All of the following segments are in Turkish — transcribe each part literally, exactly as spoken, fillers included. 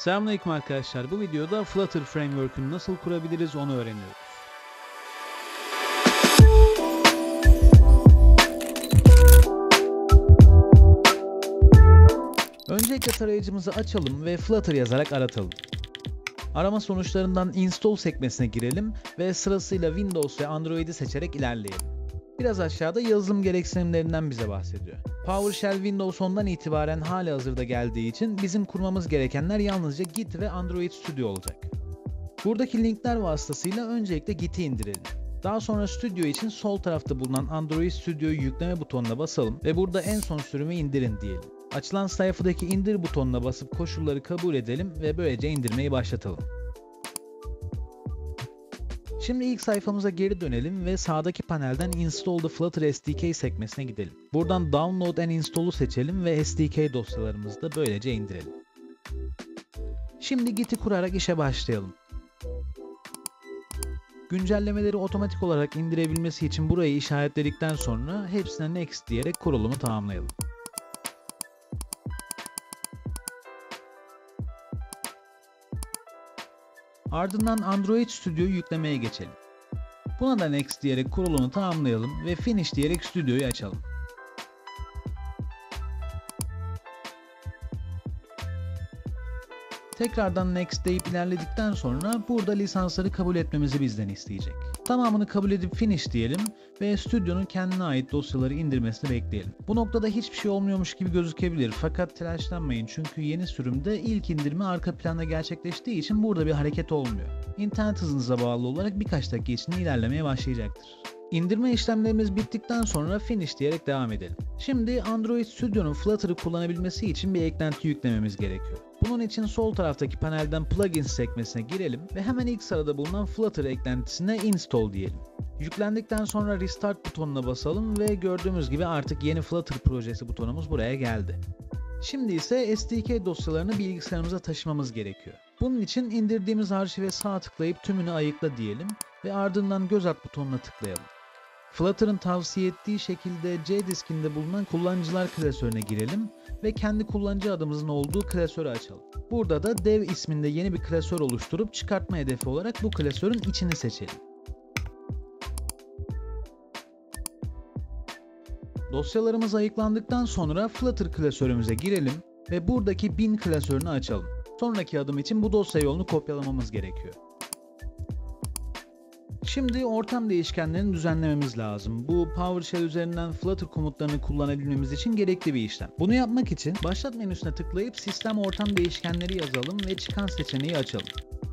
Selamünaleyküm arkadaşlar. Bu videoda Flutter Framework'ünü nasıl kurabiliriz onu öğreniyoruz. Öncelikle tarayıcımızı açalım ve Flutter yazarak aratalım. Arama sonuçlarından install sekmesine girelim ve sırasıyla Windows ve Android'i seçerek ilerleyelim. Biraz aşağıda yazılım gereksinimlerinden bize bahsediyor. PowerShell Windows ondan itibaren halihazırda geldiği için bizim kurmamız gerekenler yalnızca Git ve Android Studio olacak. Buradaki linkler vasıtasıyla öncelikle Git'i indirelim. Daha sonra Studio için sol tarafta bulunan Android Studio'yu yükleme butonuna basalım ve burada en son sürümü indirin diyelim. Açılan sayfadaki indir butonuna basıp koşulları kabul edelim ve böylece indirmeyi başlatalım. Şimdi ilk sayfamıza geri dönelim ve sağdaki panelden Install the Flutter S D K sekmesine gidelim. Buradan Download and Install'u seçelim ve S D K dosyalarımızı da böylece indirelim. Şimdi Git'i kurarak işe başlayalım. Güncellemeleri otomatik olarak indirebilmesi için burayı işaretledikten sonra hepsine Next diyerek kurulumu tamamlayalım. Ardından Android Studio'yu yüklemeye geçelim. Buna da Next diyerek kurulumu tamamlayalım ve Finish diyerek Studio'yu açalım. Tekrardan Next deyip ilerledikten sonra burada lisansları kabul etmemizi bizden isteyecek. Tamamını kabul edip Finish diyelim ve Studio'nun kendine ait dosyaları indirmesini bekleyelim. Bu noktada hiçbir şey olmuyormuş gibi gözükebilir fakat telaşlanmayın çünkü yeni sürümde ilk indirme arka planda gerçekleştiği için burada bir hareket olmuyor. İnternet hızınıza bağlı olarak birkaç dakika içinde ilerlemeye başlayacaktır. İndirme işlemlerimiz bittikten sonra Finish diyerek devam edelim. Şimdi Android Studio'nun Flutter'ı kullanabilmesi için bir eklenti yüklememiz gerekiyor. Bunun için sol taraftaki panelden Plugins sekmesine girelim ve hemen ilk sırada bulunan Flutter eklentisine Install diyelim. Yüklendikten sonra Restart butonuna basalım ve gördüğümüz gibi artık yeni Flutter projesi butonumuz buraya geldi. Şimdi ise S D K dosyalarını bilgisayarımıza taşımamız gerekiyor. Bunun için indirdiğimiz arşive sağ tıklayıp tümünü ayıkla diyelim ve ardından göz at butonuna tıklayalım. Flutter'ın tavsiye ettiği şekilde C diskinde bulunan kullanıcılar klasörüne girelim ve kendi kullanıcı adımızın olduğu klasörü açalım. Burada da dev isminde yeni bir klasör oluşturup çıkartma hedefi olarak bu klasörün içini seçelim. Dosyalarımız ayıklandıktan sonra Flutter klasörümüze girelim ve buradaki bin klasörünü açalım. Sonraki adım için bu dosya yolunu kopyalamamız gerekiyor. Şimdi ortam değişkenlerini düzenlememiz lazım. Bu PowerShell üzerinden Flutter komutlarını kullanabilmemiz için gerekli bir işlem. Bunu yapmak için Başlat menüsüne tıklayıp Sistem Ortam Değişkenleri yazalım ve çıkan seçeneği açalım.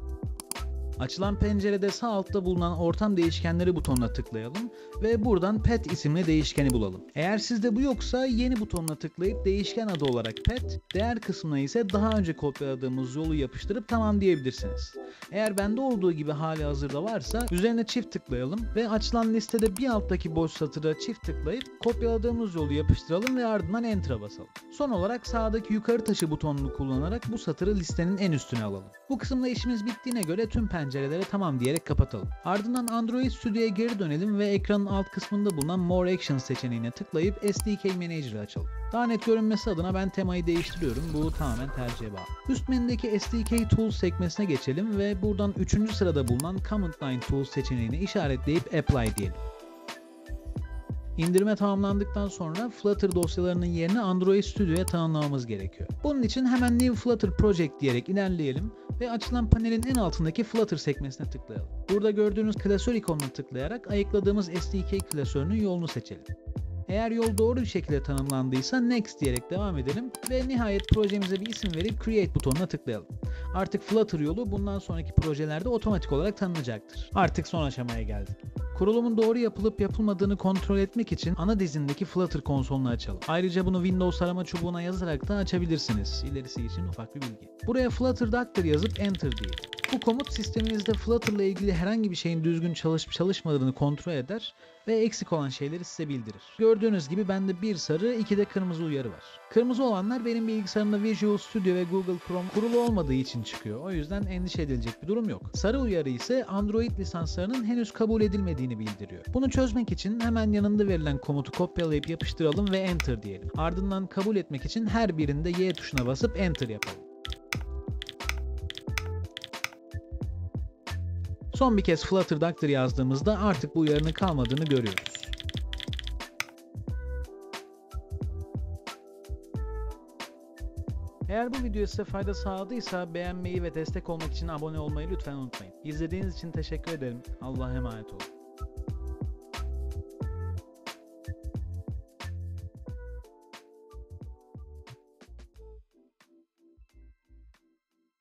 Açılan pencerede sağ altta bulunan Ortam Değişkenleri butonuna tıklayalım ve buradan Pet isimli değişkeni bulalım. Eğer sizde bu yoksa yeni butonuna tıklayıp değişken adı olarak Pet, değer kısmına ise daha önce kopyaladığımız yolu yapıştırıp tamam diyebilirsiniz. Eğer bende olduğu gibi hali hazırda varsa üzerine çift tıklayalım ve açılan listede bir alttaki boş satıra çift tıklayıp kopyaladığımız yolu yapıştıralım ve ardından Enter'a basalım. Son olarak sağdaki yukarı taşı butonunu kullanarak bu satırı listenin en üstüne alalım. Bu kısımda işimiz bittiğine göre tüm pencerelere tamam diyerek kapatalım. Ardından Android Studio'ya geri dönelim ve ekranın alt kısmında bulunan More Actions seçeneğine tıklayıp S D K Manager'ı açalım. Daha net görünmesi adına ben temayı değiştiriyorum. Bu tamamen tercihe bağlı. Üst menüdeki S D K Tools sekmesine geçelim ve buradan üçüncü sırada bulunan Command Line Tools seçeneğini işaretleyip Apply diyelim. İndirme tamamlandıktan sonra Flutter dosyalarının yerini Android Studio'ya tanımlamamız gerekiyor. Bunun için hemen New Flutter Project diyerek ilerleyelim ve açılan panelin en altındaki Flutter sekmesine tıklayalım. Burada gördüğünüz klasör ikonuna tıklayarak ayıkladığımız S D K klasörünün yolunu seçelim. Eğer yol doğru bir şekilde tanımlandıysa Next diyerek devam edelim ve nihayet projemize bir isim verip Create butonuna tıklayalım. Artık Flutter yolu bundan sonraki projelerde otomatik olarak tanınacaktır. Artık son aşamaya geldik. Kurulumun doğru yapılıp yapılmadığını kontrol etmek için ana dizindeki Flutter konsolunu açalım. Ayrıca bunu Windows arama çubuğuna yazarak da açabilirsiniz. İlerisi için ufak bir bilgi. Buraya Flutter Doctor yazıp Enter diyelim. Bu komut sisteminizde Flutter ile ilgili herhangi bir şeyin düzgün çalışıp çalışmadığını kontrol eder ve eksik olan şeyleri size bildirir. Gördüğünüz gibi bende bir sarı, iki de kırmızı uyarı var. Kırmızı olanlar benim bilgisayarımda Visual Studio ve Google Chrome kurulu olmadığı için çıkıyor. O yüzden endişe edilecek bir durum yok. Sarı uyarı ise Android lisanslarının henüz kabul edilmediğini bildiriyor. Bunu çözmek için hemen yanında verilen komutu kopyalayıp yapıştıralım ve Enter diyelim. Ardından kabul etmek için her birinde Y tuşuna basıp Enter yapalım. Son bir kez Flutter Doctor yazdığımızda artık bu uyarının kalmadığını görüyoruz. Eğer bu video size fayda sağladıysa beğenmeyi ve destek olmak için abone olmayı lütfen unutmayın. İzlediğiniz için teşekkür ederim. Allah'a emanet olun.